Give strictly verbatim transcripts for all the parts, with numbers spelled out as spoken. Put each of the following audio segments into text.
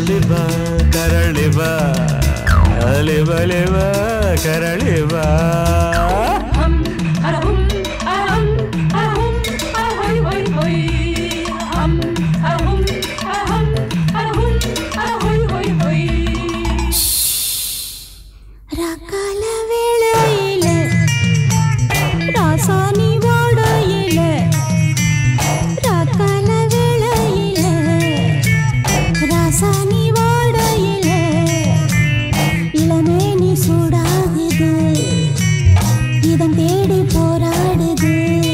ಲಿಬಾ ಕರಳಿಬಾ ಲಿಬಾ ಲಿಬಾ ಕರಳಿಬಾ ரகால வேளையில ராசானி வாடையில ரகால வேளையில ராசானி வாடையில இளமேனி சூடாகுது இதன் தேடி போராடுது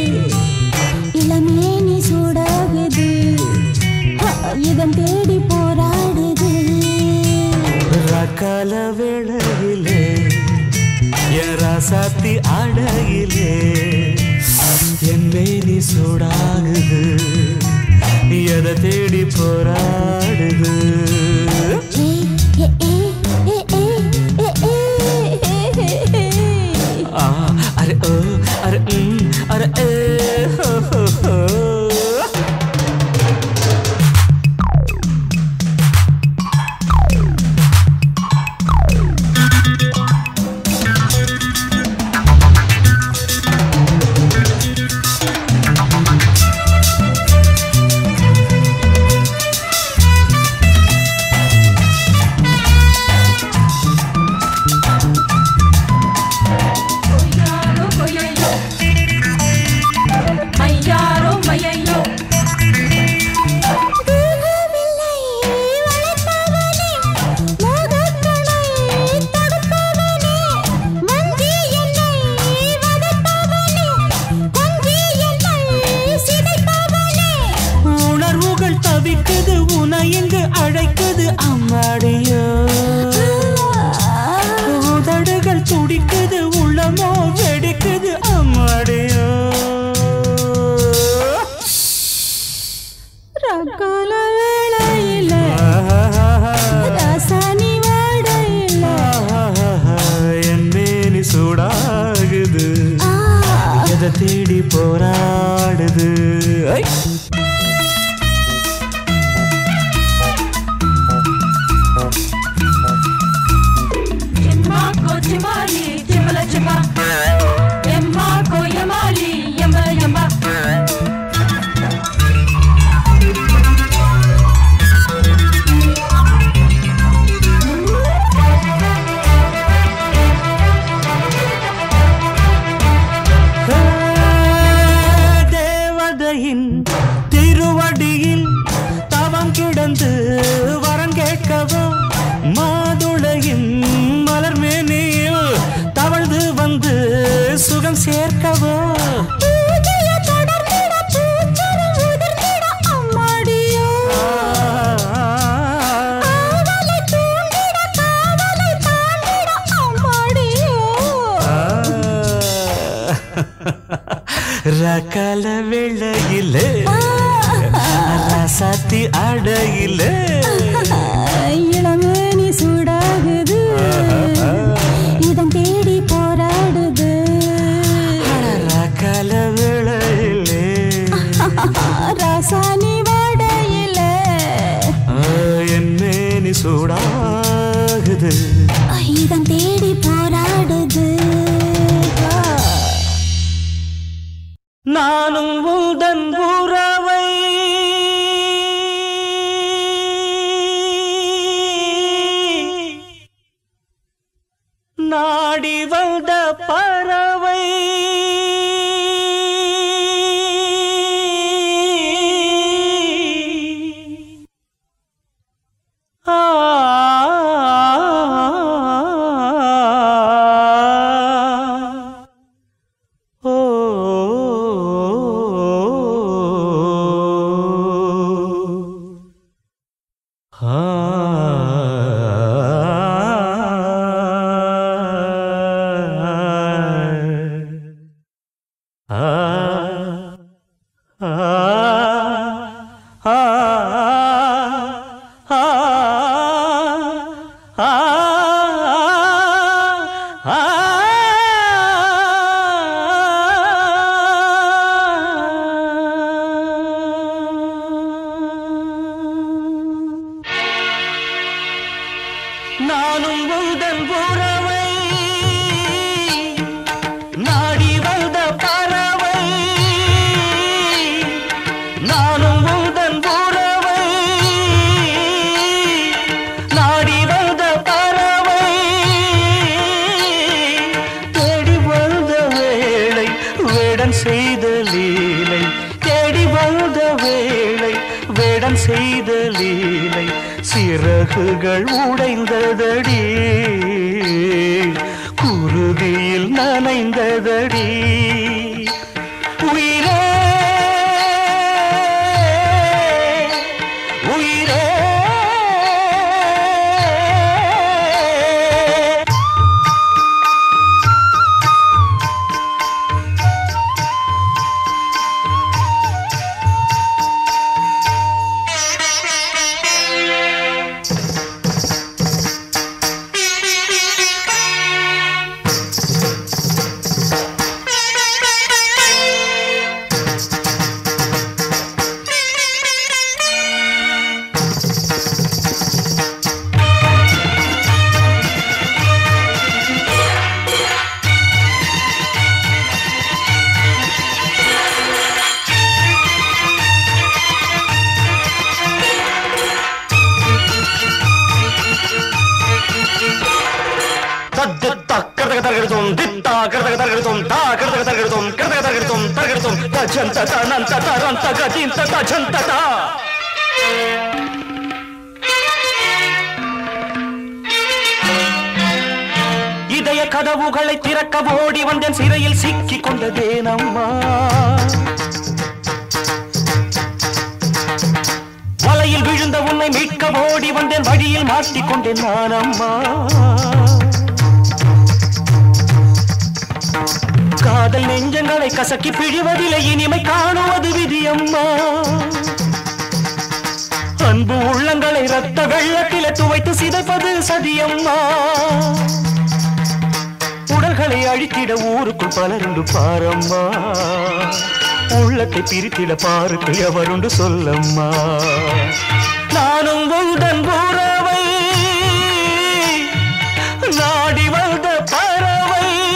இளமேனி சூடாகுது இதன் தேடி போராடுது ரகால வேளையிலே ராசாத்தி ஆடையிலே என் மேனி சூடாகுது எதை தேடி போராடுது ஆ அரே ஓ அரே ம் அரே ஏ ஹோ ஹோ ஹோ அழைக்குது அம்மாடியோ உதடுகள் துடிக்குது உள்ளமோ வெடிக்குது அம்மாடியோ ரகால வேளையில ராசானி வாடையில என் மேனி சூடாகுது எதை தேடி போராடுது Yamali, Yamala Jamba, Yamako Yamali, Yamala Yamba. தேவதையின் திருவடியில் தவம் கிடந்து வரம் கேட்கவோ மாதுளையின் மலர் மேனியில் தவழ்ந்து வந்து சுகம் சேர்க்கவோ ரகால வேளையிலே ராசாத்தி ஆடையிலே இளமேனி சூடாகுது இதன் தேடி போராடுது ரகால வேளையிலே ராசானி வாடையிலே என் மேனி சூடாகுது இதன் தேடி போராடுது நானும் உந்தன் உறவை வேடன் செய்த லீலை தேடி வந்த வேளை வேடன் செய்த லீலை சிறகுகள் உடைந்ததடி குருதியில் நனைந்ததடி உயிரே உயிரே இதய கதவுகளை திறக்க ஓடி வந்தேன் சிறையில் சிக்கிக் கொண்டதேனம்மா வலையில் விழுந்த உன்னை மீட்க ஓடி வந்தேன் வழியில் மாட்டிக்கொண்டேன் நான் அம்மா காதல் நெஞ்சங்களை கசக்கி பிழிவதில்லை இனிமை காணுவது விதியம்மா அன்பு உள்ளங்களை ரத்த வெள்ளத்திலே துவைத்து சிதைப்பது சதியம்மா உடல்களை அழித்திட ஊருக்குள் பலருண்டு பாரம்மா உள்ளத்தை பிரித்திட பாருக்கு எவருண்டு சொல்லம்மா நானும் உந்தன் உறவை நாடி வந்த பறவை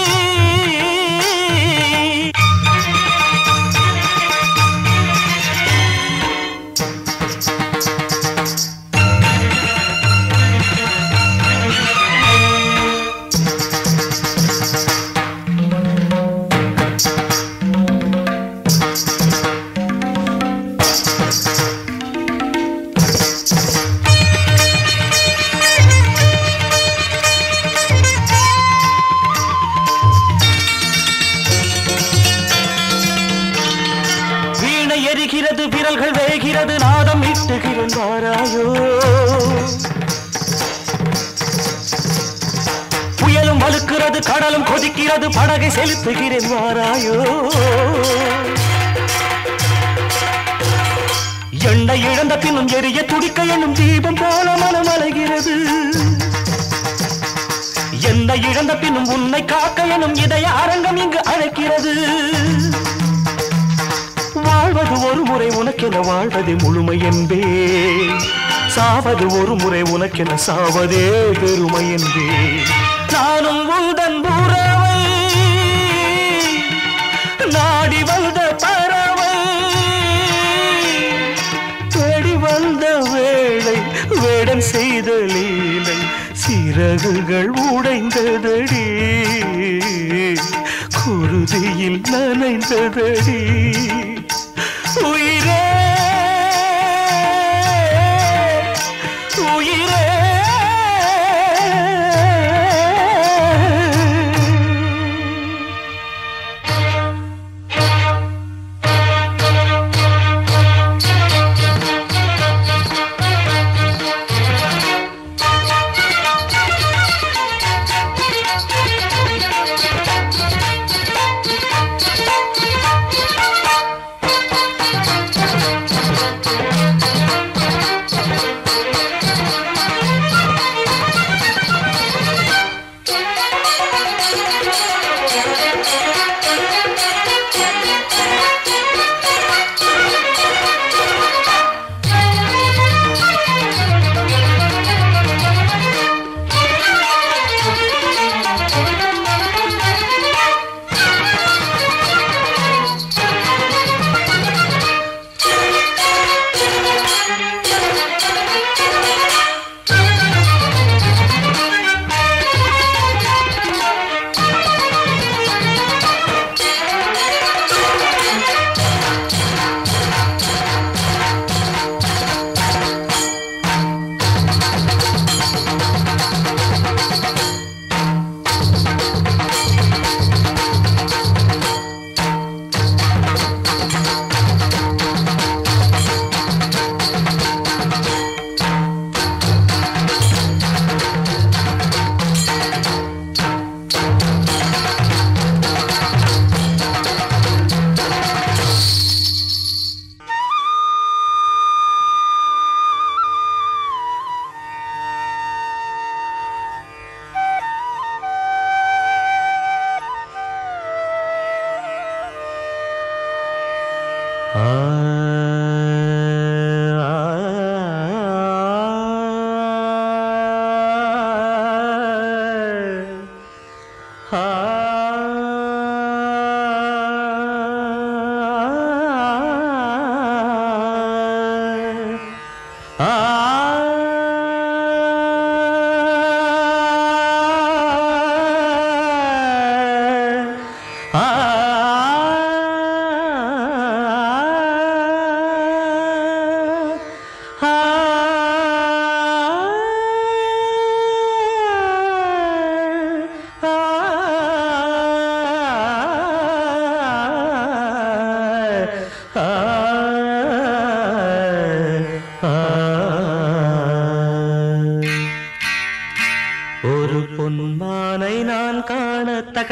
எரிகிறது விரல்கள் வேகிறது நாதம் இட்டுகிறாராயோ புயலும் வலுக்கிறது கடலும் கொதிக்கிறது படகை செலுத்துகிறேன் வாராயோ எண்ணெய் இழந்த பின்னும் எரிய துடிக்க எண்ணும் தீபம் போல மனம் அலைகிறது எண்ணெய் இழந்த பின்னும் உன்னை காக்க எனும் இதய அரங்கம் இங்கு அழைக்கிறது வாழ்வது ஒரு முறை உனக்கென வாழ்வதே முழுமை என்பே சாவது ஒரு முறை உனக்கென சாவதே பெருமை என்பே நானும் உந்தன் உறவை நாடி வந்த பறவை தேடி வந்த வேளை வேடன் செய்த லீலை சிறகுகள் உடைந்ததடி குருதியில் நனைந்ததடி உயிரே உயிரே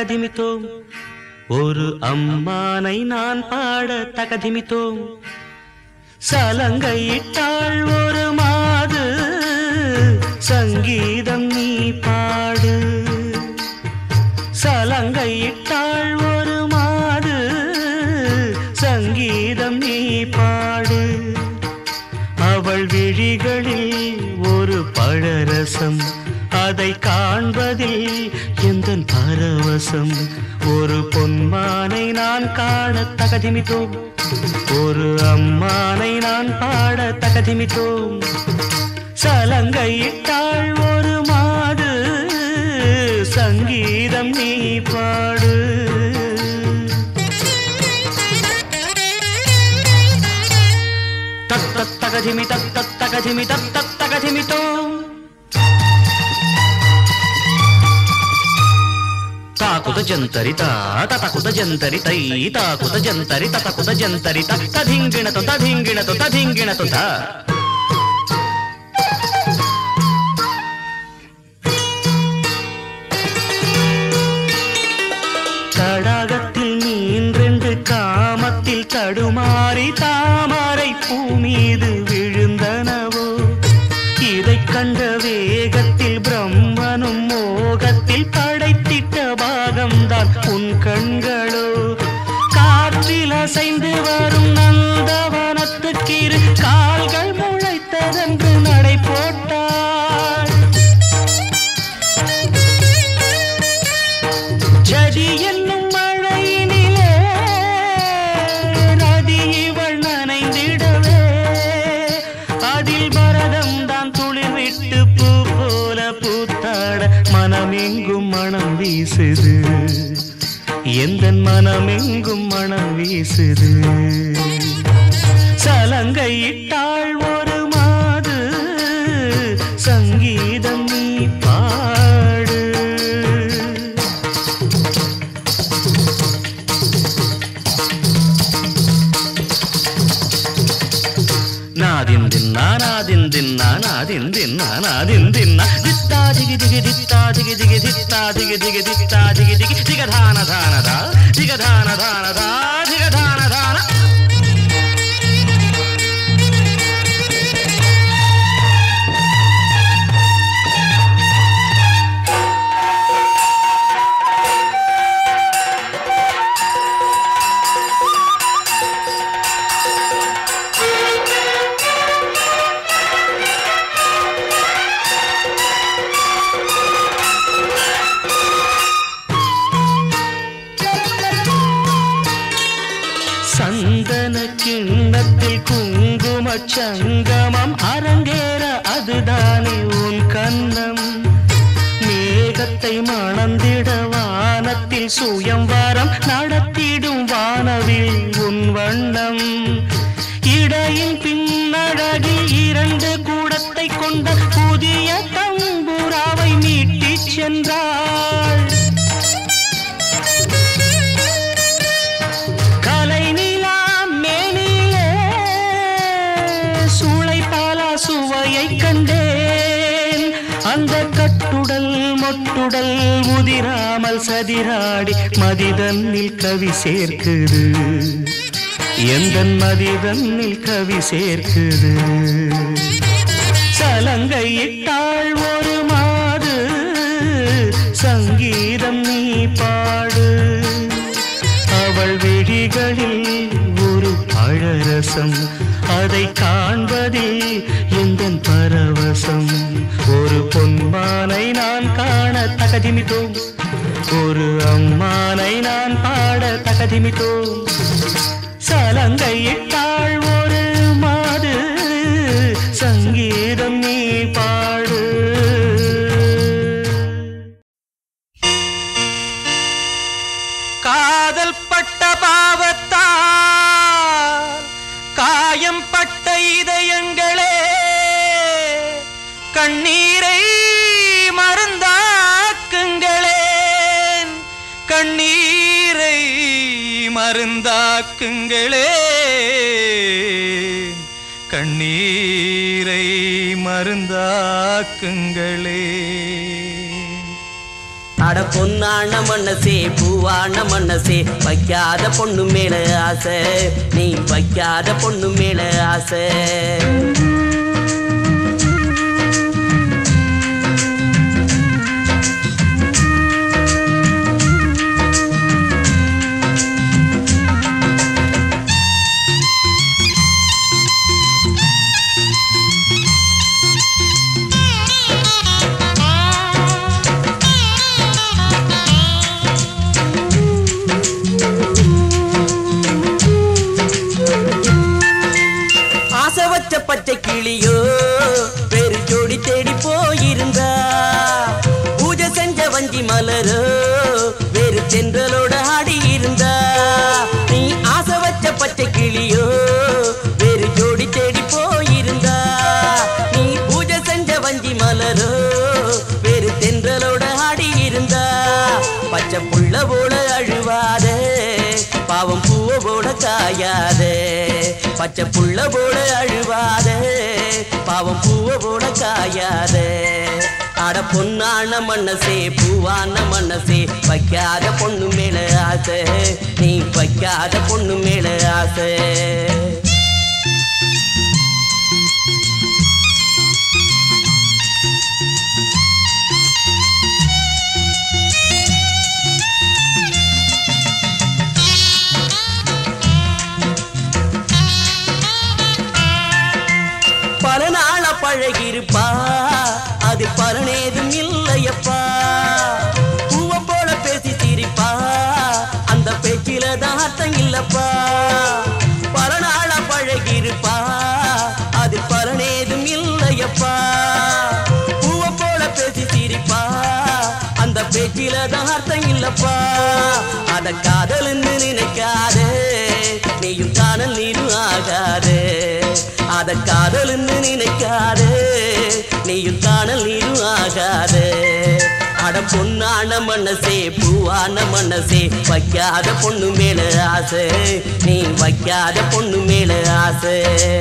தகதிமித்தோம் ஒரு அம்மானை நான் பாட தகதிமித்தோம் சலங்கையிட்டாள் ஒரு மாது சங்கீதம் நீ பாடு சலங்கையிட்டாள் ஒரு மாது சங்கீதம் நீ பாடு அவள் விழிகளில் ஒரு பழரசம் அதை காண்பதில் எந்தன் பரவசம் ஒரு பொன்மானை நான் காண தகதிமித்தோம் ஒரு அம்மானை நான் பாட தகதிமித்தோம் சலங்கையிட்டாள் ஒரு மாது சங்கீதம் நீ பாடு தத்தத் தகதிமி தத்தத் தகதிமி தத்தத் தகதிமித்தோம் ताकुत जंतरी ता ताकुत जंतरी तई ताकुत जंतरी ताकुत जंतरी ता तधिंगिण तो तधिंगिण तो तधिंगिण तो ता தடாகத்தில் நீன்றென்று காமத்தில் தடுமாறி தாமரை பூ மீது விழுந்தனவோ இதை கண்ட வேகத்தில் பிரம்மனும் மோகத்தில் படைத்திட்ட பாகம்தான் உன் கண்களோ காற்றில் அசைந்து வரும் நந்தவனத்துக்கிரு கால்கள் முளைத்ததென்று நடை போட்டாள் ஜதி என்னும் மழையினிலே நதி இவள் நனைந்திடவே அதில் பரதம் தான் துளிர் விட்டு பூ போல பூத்தாட மனமெங்கும் மனம் வீசுது எந்தன் மனமெங்கும் மனம் வீசுது சலங்கையிட்டாள் ஒரு மாது சங்கீதம் நீ பாடு நாதின் தின்னா நாதின் தின்னா நாதின் தின்னா நாதின் தின்னா தித்தா திகி திகி தித்தா திகி திகி தித்தா திகி திகி தித்தா திகி திகி திகதான தானதா திகதான தானதா திகதான தான சந்தன கிண்ணத்தில் குங்கும சங்கமம் அரங்கேற அதுதானே உன் கண்ணம் மேகத்தை மணந்திட வானத்தில் சுயம்வரம் நடத்திடும் வானவில் உன் வண்ணம் இடையின் பின்னழகில் இரண்டு கூடத்தை கொண்ட புதிய தம்புராவை மீட்டிச் சென்றாள் சுவையை கண்டேன் அந்த கட்டுடல் மொட்டுடல் முதிராமல் சதிராடி மதிதன்னில் கவி சேர்க்குது எந்தன் மதிதன்னில் கவி சேர்க்குது சலங்கையிட்டாள் ஒரு மாது சங்கீதம் நீ பாடு அவள் விழிகளில் ஒரு பழரசம் அதை காண்பதில் எந்தன் பரவசம் ஒரு பொன்மானை நான் காண தகதிமித்தோம் ஒரு அம்மானை நான் பாட தகதிமித்தோம் சலங்கையிட்டாள் ஒரு மாது சங்கீதம் நீ பாடு காதல் பட்ட பாவத்தால் காயம் பட்ட இதயங்களே கண்ணீரை மருந்தாக்குங்களேன் கண்ணீரை மருந்தாக்குங்களேன் கண்ணீரை மருந்தாக்குங்களேன் அட பொன்னான மனசே பூவான மனசே வைக்காத பொண்ணு மேல ஆசை நீ வைக்காத பொண்ணு மேல ஆசை பச்சை கிளியோ பெரு ஜோடி தேடி போயிருந்தா பூஜை செஞ்ச வஞ்சி மலரோ வேறு சென்றலோட ஆடி இருந்தா நீ ஆசை வச்ச பச்சை கிளியோ வேறு ஜோடி தேடி போயிருந்தா நீ பூஜை செஞ்ச வஞ்சி மலரோ வேறு சென்றலோட ஆடி இருந்தா பச்சை புள்ள போல அழுவாதே பாவம் பூவ போல காயாதே பச்சை புள்ள போல அழுவாதே பாவம் பூவ போல காயாதே அட பொன்னான மனசே பூவான மனசே வைக்காத பொண்ணு மேல ஆசை நீ வைக்காத பொண்ணு மேல ஆசை பல நாள பழகிருப்பா அது பலனேதும் இல்லையப்பா பூவ போல பேசி சிரிப்பா அந்த பேச்சில தான் அர்த்தம் இல்லப்பா பல நாள பழகிருப்பா அது பலனேதும் இல்லையப்பா பூவ போல பேசி சிரிப்பா அந்த பேச்சில தான் அர்த்தம் இல்லப்பா அத காதல்னு நினைக்காதே நீயும் காணல் நீரும் ஆகாதே அத காதல்னு நினைக்காதே நீயும் காணல் நீரும் ஆகாதே அட பொன்னான மனசே பூவான மனசே வைக்காத பொண்ணு மேல ஆசை நீ வைக்காத பொண்ணு மேல ஆசை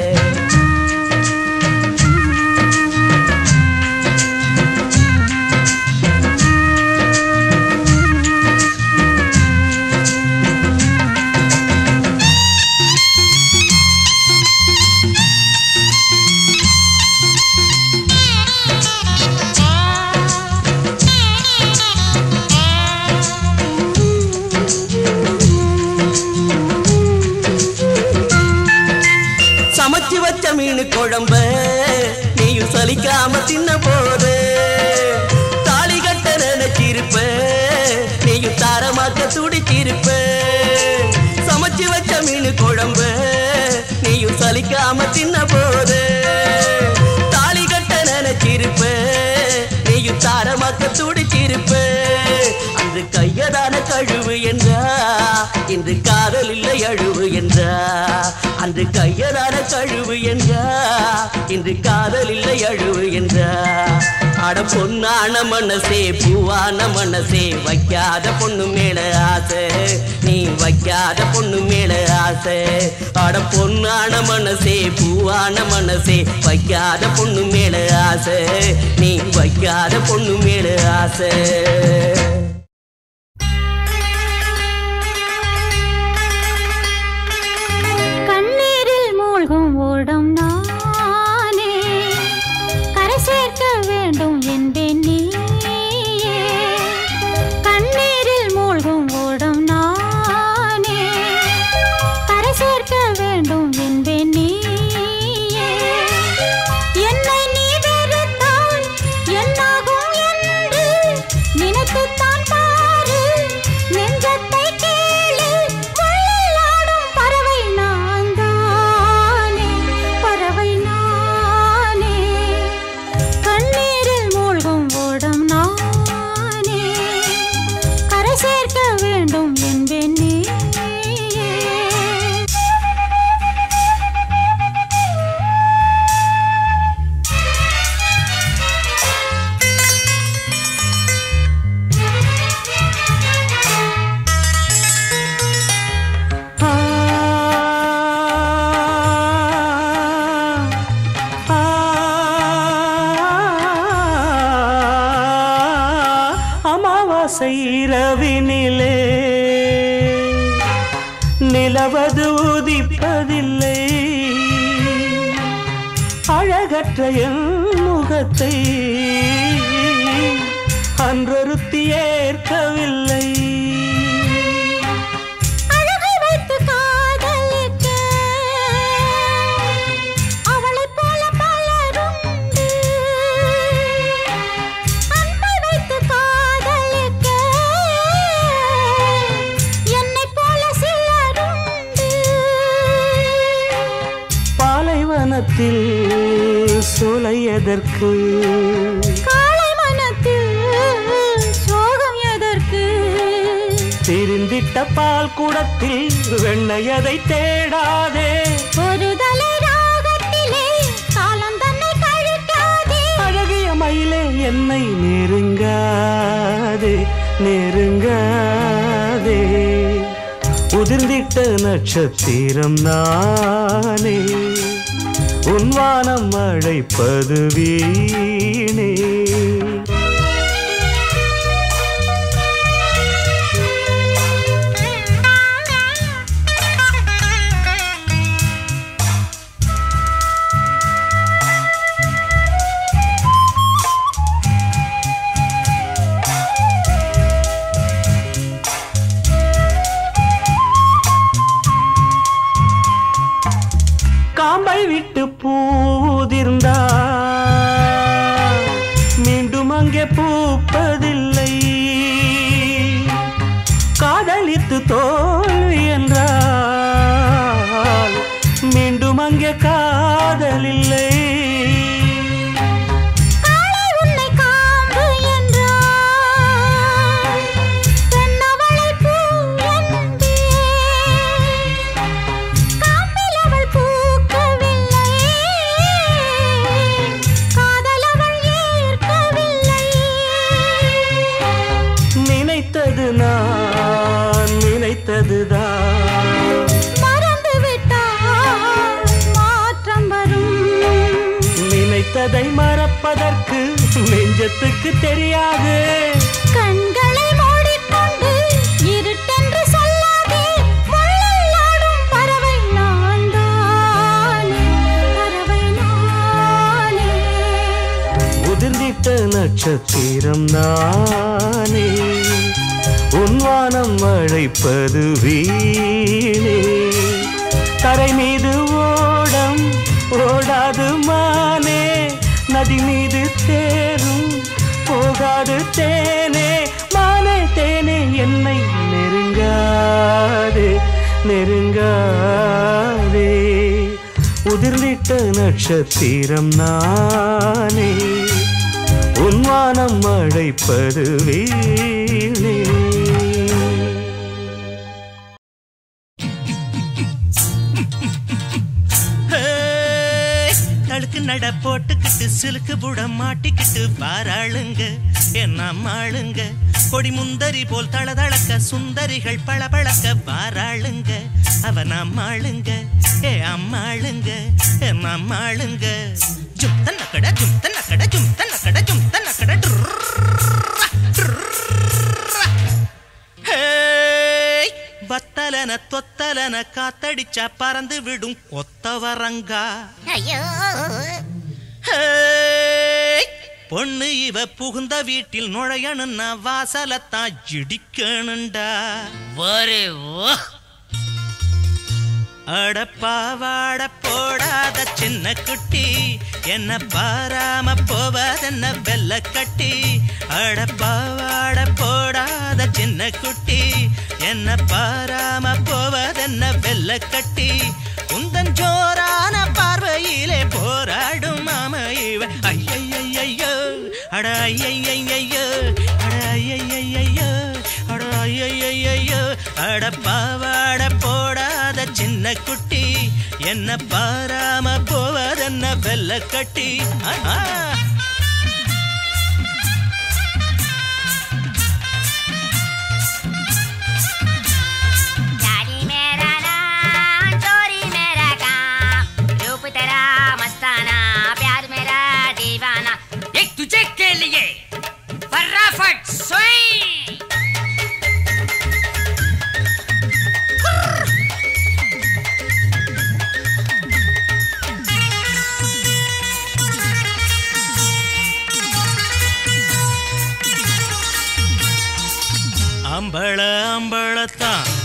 சமைச்சு வச்ச மீன் குழம்ப நீயும் சலிக்காம தின்ன போது தாலி கட்ட நினைச்சிருப்ப நீயும் தாரமாக்க துடிச்சிருப்ப சமைச்சு வச்ச மீன் குழம்ப நீயும் சலிக்காம தின்ன போது தாலி கட்ட நினைச்சிருப்ப நீயும் தாரமாக்க துடிச்சிருப்ப அன்று கையதான கழுவு என்றா இன்று காதல் இல்லை அழுவு என்றா அன்று கையதான கழுவு என்றா இன்று காதல் இல்லை அழுவு என்றா அட பொன்னான மனசே பூவான மனசே வைக்காத பொண்ணு மேல ஆசை நீ வைக்காத பொண்ணு மேல ஆசை அட பொன்னான மனசே பூவான மனசே வைக்காத பொண்ணு மேல ஆசை நீ வைக்காத பொண்ணு மேல ஆசை ஓடம் நானே கரை சேர்க்க வேண்டும் என்பேன் நீயே கண்ணீரில் மூழ்கும் ஓடம் நானே கரை சேர்க்க வேண்டும் என்பேன் நீயே என்னை நீ வெறுத்தால் என்னாகும் என்று நினைத்துத்தான் நிலவது உதிப்பதில்லை அழகற்ற என் முகத்தை அன்றொருத்தி ஏற்கவில்லை அழகை வைத்து காதலிக்க அவளைப் போல பலருண்டு அன்பை வைத்து காதலிக்க என்னைப் போல சிலருண்டு பாலைவனத்தில் சோலை எதற்கு காளை மனத்தில் சோகம் எதற்கு திரிந்திட்ட பால் குடத்தில் வெண்ணையதை தேடாதே ஒரு தலை ராகத்திலே காலம் தன்னை கழிக்காதே அழகிய மயிலே என்னை நெருங்காதே நெருங்காதே உதிர்ந்திட்ட நட்சத்திரம் நானே உன்வானம் அழைப்பது வீணே காம்பை விட்டு பூதிர்ந்தா மீண்டும் அங்கே பூப்பதில்லை காதலித்து தோல்வி என்றால் மீண்டும் அங்கே காதலில்லை நான் நினைத்ததுதான் மறந்து விட்டால் மாற்றம் வரும் நினைத்ததை மறப்பதற்கு நெஞ்சத்துக்கு தெரியாது கண்களை மூடிக்கொண்டு இருட்டென்று சொல்லாதே முள்ளில் ஆடும் பறவை நான் தானே பறவை நானே உதிர்ந்திட்ட நட்சத்திரம் நானே உன்வானம் அழைப்பது வீணே தரை மீது ஓடம் ஓடாது மானே நதி மீது தேரும் போகாது தேனே மானே தேனே என்னை நெருங்காதே நெருங்காதே உதிர்ந்திட்ட நட்சத்திரம் நானே உன்வானம் அழைப்பது வீணே தழுக்கு நட போட்டுக்கிட்டு சிலுக்கு புடம் மாட்டிக்கிட்டு பாராளுங்க என்ன மாளுங்க கொடி முந்தரி போல் தளதளக்க சுந்தரிகள் பளபளக்க பாராளுங்க அவன் அம்மாளுங்க ஏ அம்மாளுங்க என்ன அம்மாளுங்க ஜும் தன்ன கட ஜும் தன்ன கட ஜும் தன்ன கட ஜும் தன்ன கட வத்தலன தொத்தலன காத்தடிச்சா பறந்து விடும் கொத்தவரங்கா பொண்ணு இவ புகுந்த வீட்டில் நுழையணுன்னா வாசலத்தான் இடிக்கணுண்டா அடப்பாவாட போடாத சின்ன குட்டி என்ன பாராம போவதென்ன வெள்ள கட்டி அடப்பாவாட போடாத சின்ன குட்டி என்ன பாராம போவதென்ன வெள்ள கட்டி உந்தன் ஜோரான பார்வையிலே போராடும் மாம இவ ஐயையையோ அட ஐயையையோ அட ஐயையையோ அட ஐயையையோ அடப்பாவாட போடாத சின்ன குட்டி என்ன பாராம போவதென்ன வெள்ள கட்டி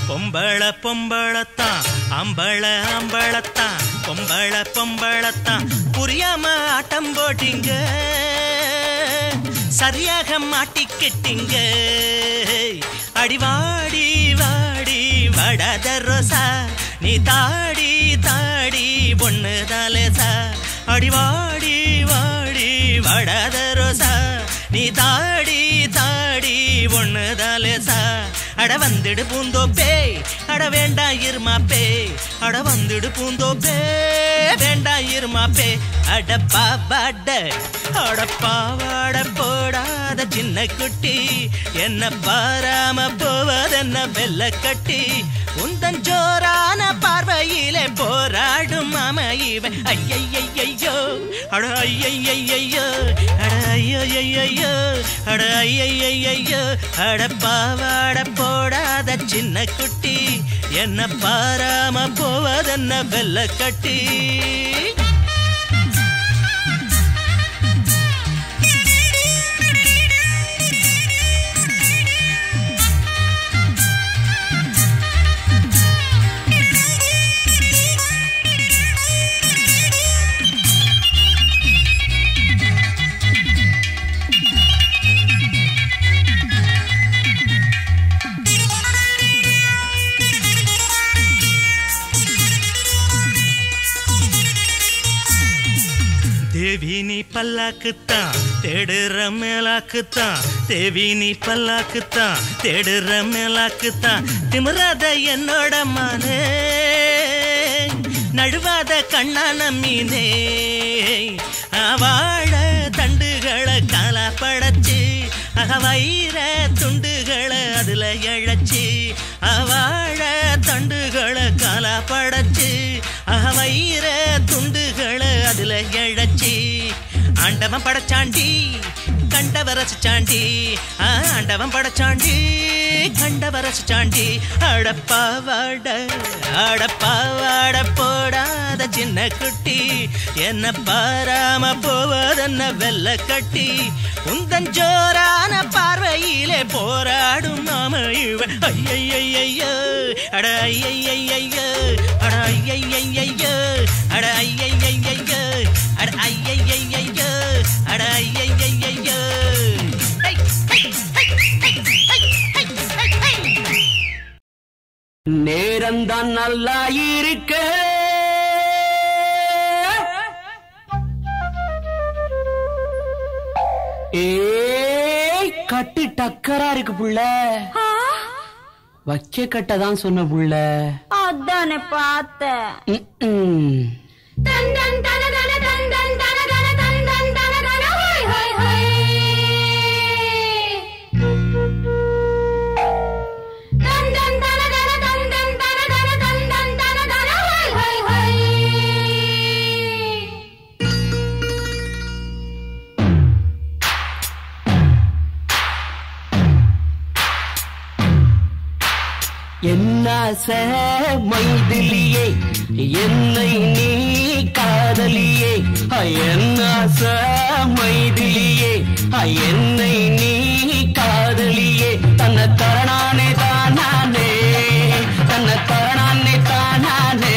பொம்பள பொம்பளத்தான் அம்பள அம்பளத்தான் பொம்பள பொம்பளத்தான் புரியாம ஆட்டம் போட்டீங்க சரியாக மாட்டிக்கிட்டீங்க அடிவாடி வாடி வடாத ரோசா நீ தாடி தாடி பொண்ணு தாலேசா அடிவாடி வாடி வடாத ரோசா நீ தாடி தாடி பொண்ணு தாலேசா அட வந்துடு பூந்தோப்பே அட வேண்டாம் இருமாப்பே அட வந்துடு பூந்தோப்பே வேண்டாம் இருமாப்பே அட பாவாட அட பாவாட போடாத சின்ன குட்டி என்ன பாராம போவதென்ன வெள்ள கட்டி உந்தன் ஜோரான பார்வையிலே போராடும் அமைவன் ஐயையையோ அட ஐயையையோ அட ஐயையையோ அட ஐயையையோ அட பாவாட போடாத சின்ன குட்டி என்ன பாராம போவதென்ன வெள்ள கட்டி தேவி நீ பல்லாக்குத்தான் தேடுற மேலாக்குத்தான் தேவி நீ பல்லாக்குத்தான் தேடுற மேலாக்குத்தான் திமிராத என்னோட மானே நடுவாத கண்ணான மீனே வாழ தண்டுகளை காலா படைச்சு அகவயிற துண்டுகளை அதுல இழைச்சி வாழ தண்டுகளை காலா படைச்சு அகவயிற துண்டுகளை அதுல இழைச்சி ஆண்டவன் படைச்சாண்டி கண்டவ ரசிச்சாண்டி ஆண்டவன் படைச்சாண்டி கண்டவ ரசிச்சாண்டி அடப்பாவாட அடப்பாவாட போடாத சின்ன குட்டி என்ன பாராம போவதென்ன வெள்ள கட்டி உந்தன் ஜோரான பார்வையிலே போராடும் அமைவன் ஐயையையோ அட ஐயையையோ அட ஐயையையோ அட ஐயையையோ அட ஐயையையோ அட ஐயையையோ நேரம்தான் நல்லா இருக்க ஏய் கட்டு டக்கரா இருக்கு புள்ள வச்ச கட்டதான் சொன்ன புள்ள அதானே பார்த்தேன் என்னாச மைதிலியே என்னை நீ காதலியே என்னாச மைதிலியே என்னை நீ காதலியே தன்னை தரணானே தானானே தன்னை தரணானே தானானே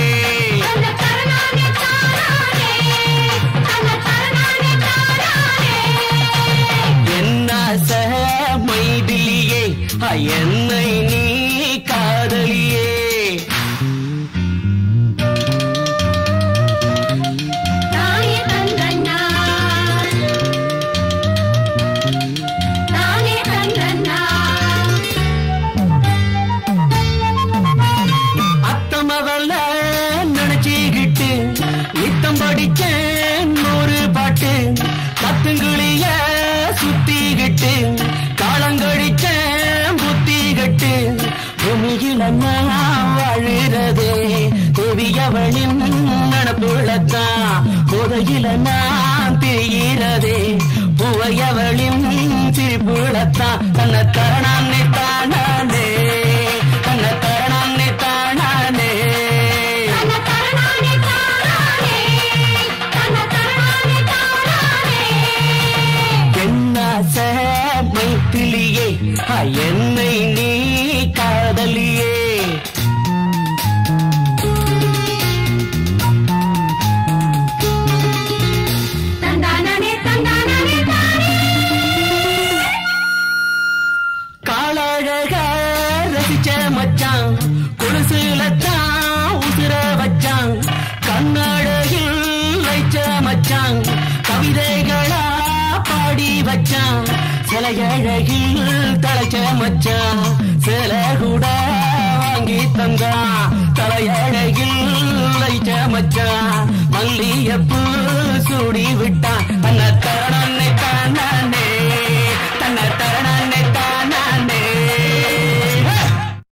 என்னாச மைதிலியே என்னை நீ காதலியே தாயே தந்தன்னா தாயே தந்தன்னா அத்தமவல்ல நினைச்சுக்கிட்டு நித்தம் படிச்சேன் நூறு பாட்டு பத்துங்குழிய சுத்திக்கிட்டு காலங்கடிச்சேன் புத்திகட்டு பூமியில நான் வாழுறதே தேவியவளின் நடப்புள்ளத்தான் போதையில நான் தெரிகிறதே பூவையவளின் சிரிப்புள்ளத்தான் தன்னை தரணானே தானானே தன்னை தரணானே தானானே என்னாச மைத்திலியே என்னை நீ காதலியே அழக ரசிச்ச மச்சான் கொலுசுலத்தான் உசுர வச்சான் கண்ணழகில் வைச்ச மச்சான் கவிதைகளா பாடி வச்சான் சில அழகில் தலைச்ச மச்சான் சில கூட வாங்கி தந்தான் தலையழகில் வைச்ச மச்சான் மல்லியப்பூ சூடி விட்டான் தன்னை தரணே தரணே தன்னை தரணே